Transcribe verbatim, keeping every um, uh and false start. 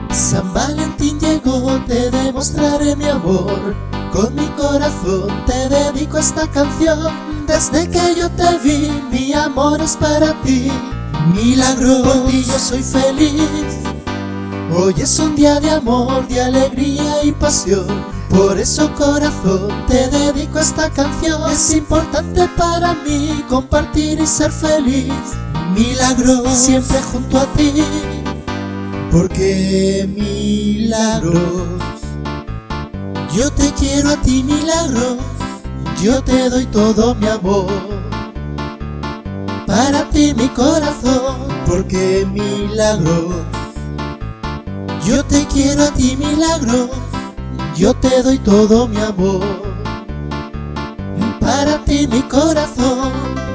San Valentín llegó, te demostraré mi amor. Con mi corazón te dedico esta canción. Desde que yo te vi, mi amor es para ti. Milagros, por ti yo soy feliz. Hoy es un día de amor, de alegría y pasión. Por eso, corazón, te dedico esta canción. Es importante para mí compartir y ser feliz. Milagros, siempre junto a ti. Porque Milagros, yo te quiero a ti, Milagros. Yo te doy todo mi amor. Para ti mi corazón. Porque Milagros, yo te quiero a ti, Milagros. Yo te doy todo mi amor. Para ti mi corazón.